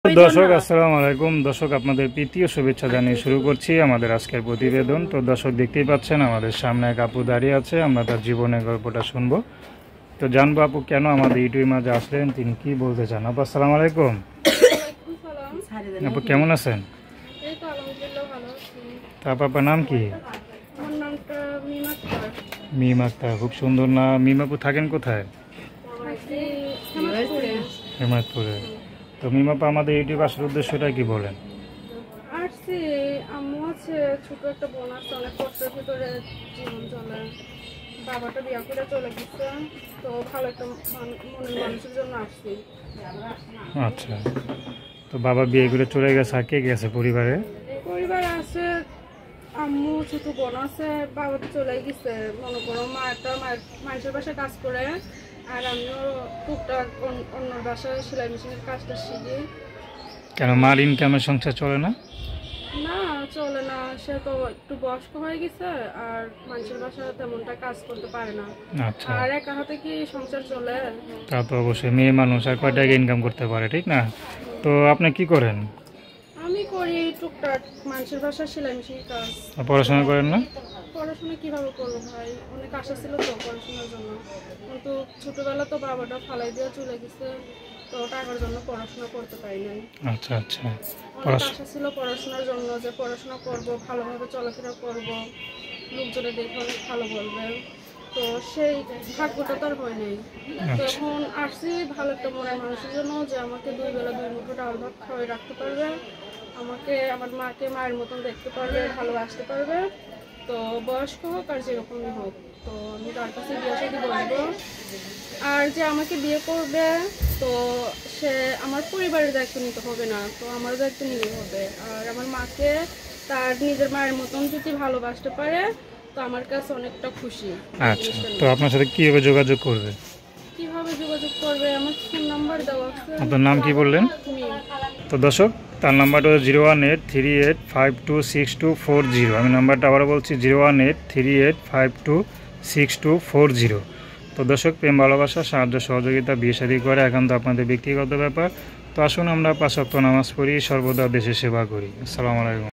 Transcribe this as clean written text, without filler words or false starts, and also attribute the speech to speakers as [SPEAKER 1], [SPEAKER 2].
[SPEAKER 1] দর্শক আসসালামু আলাইকুম। দর্শক আপনাদের প্রীতি ও শুভেচ্ছা জানিয়ে শুরু করছি আমাদের আজকের প্রতিবেদন। তো দর্শক দেখতেই পাচ্ছেন আমাদের সামনে এক আপু দাঁড়িয়ে আছে, আমরা তার জীবনের গল্পটা শুনবো। তো জানবো আপু কেন আমাদের ইউটিউবের মাঝে আসলেন, তিনি কি বলতে চান। আপু আসসালামু আলাইকুম। আপু কেমন আছেন? তারপর আপনার নাম কি? মিম আক্তার, খুব সুন্দর না। মিম আপু থাকেন কোথায়? হেমায়তপুরে। তো মিম আপু আমাদের ইউটিউব আসার উদ্দেশ্যটা কি বলেন?
[SPEAKER 2] আসছি, আম্মু আছে, ছোট একটা বোন আছে, অনেক কষ্টের ভিতরে জীবন চলে। বাবাটা বিয়া করে চলে গেছে, তো ভালো একটা মনের মানুষের জন্য আসছি।
[SPEAKER 1] আচ্ছা, তো বাবা বিয়ে করে চলে গেছে, আর কে গেছে পরিবারে?
[SPEAKER 2] পরিবার আছে, আম্মু ছোট বোন আছে, বাবা চলে গেছে। মনে করো মা একটা মানুষের বাসায় কাজ করে, আর আমিও টুকটাক অন্য বাসায় সেলাই মেশিনের কাজটা শিখি।
[SPEAKER 1] কেন মার ইনকামের সংসার চলে না?
[SPEAKER 2] না, চলে না, সে তো একটু বয়স্ক হয়ে গেছে, আর মানুষের বাসায় তেমনটা কাজ করতে পারে না।
[SPEAKER 1] আচ্ছা,
[SPEAKER 2] আর একা হাতে কি সংসার চলে?
[SPEAKER 1] তা তো অবশ্যই, মেয়ে মানুষ আর কয় টাকা ইনকাম করতে পারে, ঠিক না? তো আপনি কি করেন?
[SPEAKER 2] আমি করি টুকটাক মানুষের বাসায় সেলাই মেশিনের কাজ।
[SPEAKER 1] পড়াশোনা করেন না?
[SPEAKER 2] পড়াশোনা কিভাবে করবো ভাই, অনেক আশা ছিল তো পড়াশোনার জন্য, কিন্তু ছোটবেলা তো বাবাটা ফালাই দিয়ে চলে গেছে, তো টাকার জন্য পড়াশোনা করতে পারি নাই।
[SPEAKER 1] আচ্ছা আচ্ছা,
[SPEAKER 2] অনেক আশা ছিল পড়াশোনার জন্য, যে পড়াশোনা করব, ভালোভাবে চলাফেরা করব, লোকজনে দেখে অনেক ভালো বলবে, তো সেই ভাগ্যটা তো আর হয় নাই। তো এখন আসছি ভালো একটা মনের মানুষের জন্য, যে আমাকে দুই বেলা দুই মুঠো ডাল ভাত খাওয়াই রাখতে পারবে, আমাকে আমার মাকে মায়ের মতন দেখতে পারবে, ভালোবাসতে পারবে। তো বয়স্ক হোক আর যেরকমই হোক, তো আমি তার কাছে বিয়ে শাদী বসবো। আর যে আমাকে বিয়ে করবে, তো সে আমার পরিবারের দায়িত্ব নিতে হবে না, তো আমার দায়িত্ব নিতে হবে। আর আমার মাকে তার নিজের মায়ের মতন যদি ভালোবাসতে পারে, তো আমার কাছে অনেকটা খুশি।
[SPEAKER 1] আচ্ছা, তো আপনার সাথে কিভাবে যোগাযোগ করবে?
[SPEAKER 2] কিভাবে যোগাযোগ করবে? আমার ফোন নাম্বার দেওয়া আছে।
[SPEAKER 1] আপনার নাম কি বললেন? তো দর্শক, তার নাম্বারটা হলো 01838526240। আমি নাম্বারটা আবার বলছি 01838526240। তো দর্শক, প্রেম ভালোবাসা সাহায্য সহযোগিতা বিয়ে শাদী করে এখন তো আপনাদের ব্যক্তিগত ব্যাপার। তো আসুন আমরা 5 ওয়াক্ত নামাজ পড়ি, সর্বদা দেশের সেবা করি। আসসালামু আলাইকুম।